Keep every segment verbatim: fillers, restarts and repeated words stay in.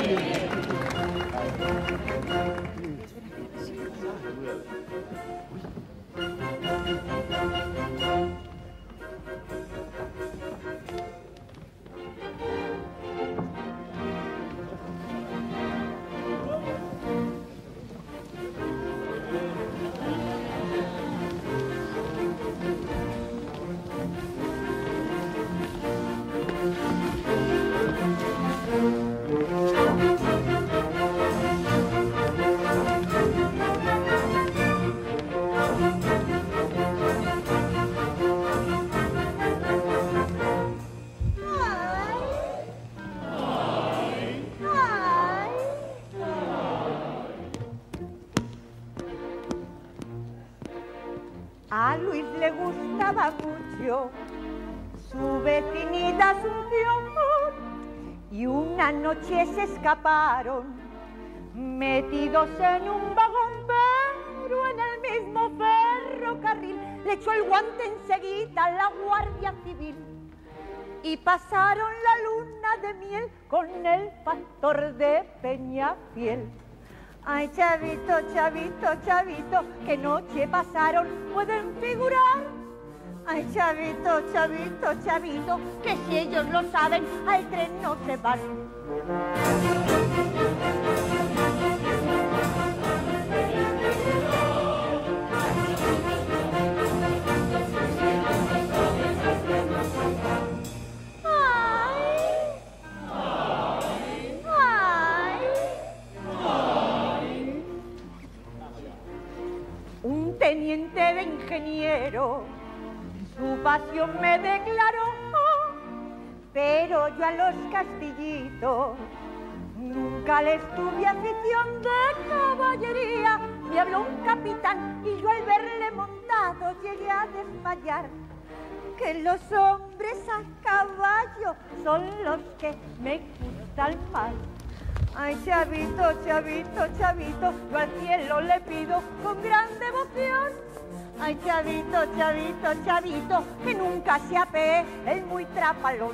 A Luis le gustaba mucho su vecinita Asunción y una noche se escaparon metidos en un vagón, pero en el mismo ferrocarril le echó el guante enseguida la Guardia Civil y pasaron la luna de miel con el pastor de Peñafiel. Ay, chavito, chavito, chavito, qué noche pasaron, pueden figurar. Ay, chavito, chavito, chavito, que si ellos lo saben, al tren no se van. Teniente de ingeniero, su pasión me declaró, pero yo a los castillitos nunca les tuve afición de caballería. Me habló un capitán y yo al verle montado llegué a desmayar. Que los hombres a caballo son los que me gustan más. Ay, chavito, chavito, chavito, yo al cielo le pido con gran devoción. Ay, chavito, chavito, chavito, que nunca se apee el muy trapalón.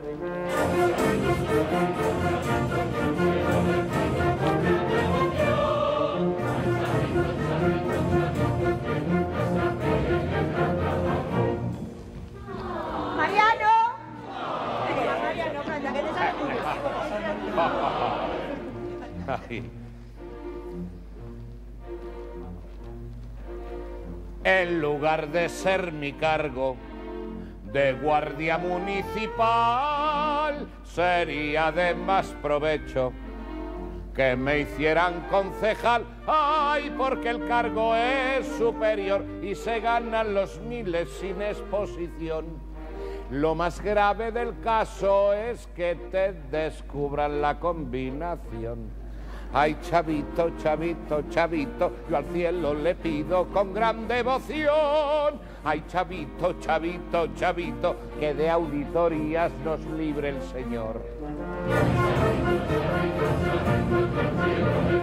Mariano. Mariano, Brenda, que te saludo. Ay. En lugar de ser mi cargo de guardia municipal, sería de más provecho que me hicieran concejal. Ay, porque el cargo es superior y se ganan los miles sin exposición. Lo más grave del caso es que te descubran la combinación. Ay, chavito, chavito, chavito, yo al cielo le pido con gran devoción. Ay, chavito, chavito, chavito, que de auditorías nos libre el Señor.